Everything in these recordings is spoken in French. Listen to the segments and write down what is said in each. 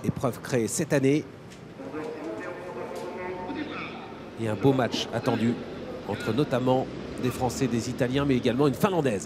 épreuve créée cette année. Et un beau match attendu entre notamment des Français, des Italiens, mais également une Finlandaise.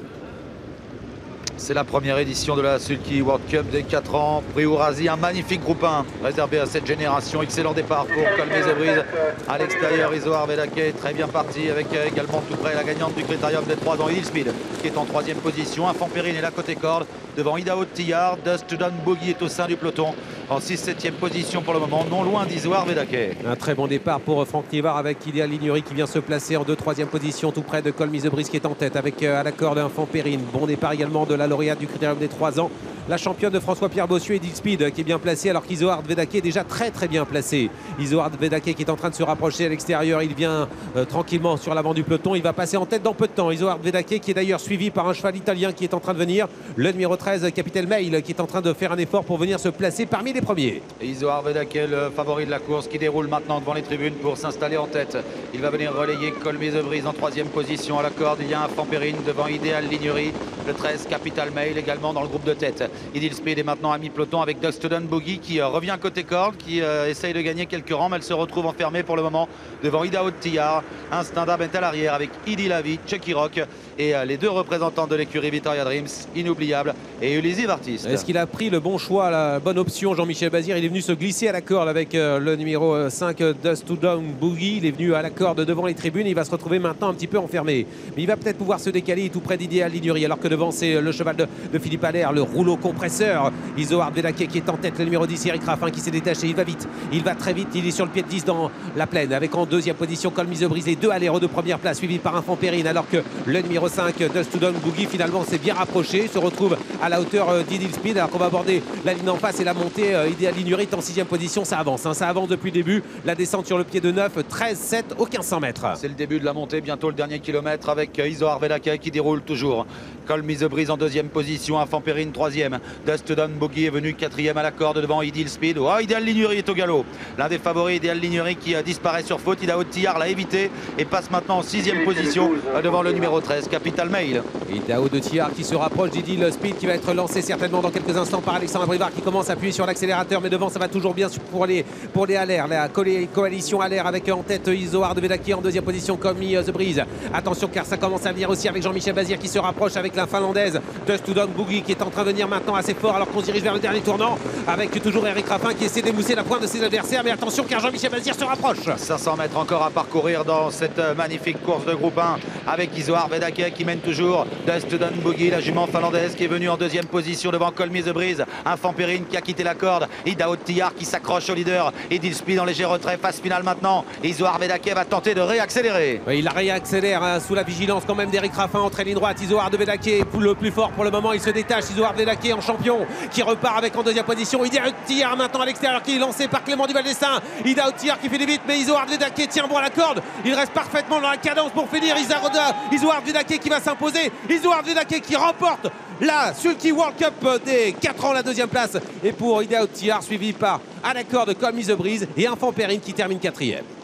C'est la première édition de la Sulky World Cup des 4 ans. Prix Eurasie, un magnifique groupe 1 réservé à cette génération. Excellent départ pour Colmize-Brise. À l'extérieur, Isoar Vedake très bien parti avec également tout près la gagnante du Critérium des 3 ans, Idil Speed, qui est en 3e position. Infant Périne est là côté corde devant Idaho Tillard. Dust to Don Boogie est au sein du peloton en 6-7e position pour le moment, non loin d'Isoar Vedake. Un très bon départ pour Franck Nivard avec Ideal Lignery qui vient se placer en 2-3e position tout près de Colmize-Brise qui est en tête avec à la corde Infant Périne. Bon départ également de la lauréate du Critérium des 3 ans, la championne de François-Pierre Bossuet, Idil Speed, qui est bien placée alors qu'Isoard Vedake est déjà très bien placé. Isoard Vedake qui est en train de se rapprocher à l'extérieur, il vient tranquillement sur l'avant du peloton, il va passer en tête dans peu de temps. Isoard Vedake qui est d'ailleurs suivi par un cheval italien qui est en train de venir, le numéro 13, Capital Mail, qui est en train de faire un effort pour venir se placer parmi les premiers. Isoard Vedake, le favori de la course, qui déroule maintenant devant les tribunes pour s'installer en tête. Il va venir relayer Colmize-Brise en 3e position à la corde. Il y a un Infant Périne devant Ideal Lignery, le 13 Capital Mail également dans le groupe de tête. Idil Speed est maintenant à mi-peloton avec Dust to Don Boogie qui revient côté corde, qui essaye de gagner quelques rangs, mais elle se retrouve enfermée pour le moment devant Idaho Tillard. Instinct d'Arb est à l'arrière avec Idi Lavi, Chucky Rock et les 2 représentants de l'écurie Victoria Dreams, Inoubliable et Ulysse Artiste. Est-ce qu'il a pris le bon choix, la bonne option, Jean-Michel Bazir? Il est venu se glisser à la corde avec le numéro 5, Dust to Don Boogie. Il est venu à la corde devant les tribunes. Il va se retrouver maintenant un petit peu enfermé. Mais il va peut-être pouvoir se décaler tout près d'Idéal Lignery, alors que devant c'est le cheval de Philippe Allaire, le rouleau compresseur. Isoard Vedake qui est en tête, le numéro 10, Eric Raffin qui s'est détaché. Il va vite, il va très vite. Il est sur le pied de 10 dans la plaine avec en 2e position Colmize-Brise, les 2 allers de première place suivi par Infant Périne, alors que le numéro 5, Dust to Don Boogie, finalement s'est bien rapproché, se retrouve à la hauteur d'Idil Speed, alors qu'on va aborder la ligne en face et la montée. Ideal Lignery est en 6e position, ça avance, ça avance depuis le début. La descente sur le pied de 9, 13-7 aux 1500 mètres. C'est le début de la montée, bientôt le dernier kilomètre avec Isoard Vedake qui déroule toujours. Colmize-Brise en 2e position, Infant Périne 3e. Dust to Don Boogie est venu 4e à la corde devant Idil Speed. Oh, Ideal Lignery est au galop. L'un des favoris, Ideal Lignery, qui disparaît sur faute. Idaho Tillard l'a évité et passe maintenant en 6e position devant le numéro 13, Capital Mail. Idaho de Tillard qui se rapproche d'Idil Speed, qui va être lancé certainement dans quelques instants par Alexandre Brivard qui commence à appuyer sur l'accélérateur, mais devant ça va toujours bien pour les Allaire, la coalition Allaire avec en tête Isoard Vedake en 2e position, Colmize-Brise. Attention car ça commence à venir aussi avec Jean-Michel Bazir qui se rapproche avec la finlandaise Dust to Don Boogie qui est en train de venir maintenant assez fort alors qu'on se dirige vers le dernier tournant avec toujours Eric Raffin qui essaie d'émousser la pointe de ses adversaires, mais attention car Jean-Michel Bazir se rapproche. 500 mètres encore à parcourir dans cette magnifique course de groupe 1 avec Isoard Vedake qui mène toujours. Dust to Don Boogie, la jument finlandaise qui est venue en 2e position devant Colmize-Brise. Infant Périne qui a quitté la corde. Idaho Tillard qui s'accroche au leader. Idil Speed en léger retrait, phase finale maintenant. Isoard Vedake va tenter de réaccélérer. Oui, il réaccélère sous la vigilance quand même d'Eric Raffin, entre ligne droite. Isoard Vedake le plus fort pour le moment, il se détache. Isoard Vedake en champion qui repart avec en 2e position. Idaho Tillard maintenant à l'extérieur qui est lancé par Clément Duval-Destin. Idaho Tillard qui fait des vite, mais Isoard Vedake tient bon à la corde. Il reste parfaitement dans la cadence pour finir. Isoard Vedake qui va s'imposer. Isoard Vedake qui remporte la Sulky World Cup des 4 ans, la 2e place. Et pour Idaho Tillard, suivi par à la corde Colmize-Brise et Infant Périne qui termine 4e.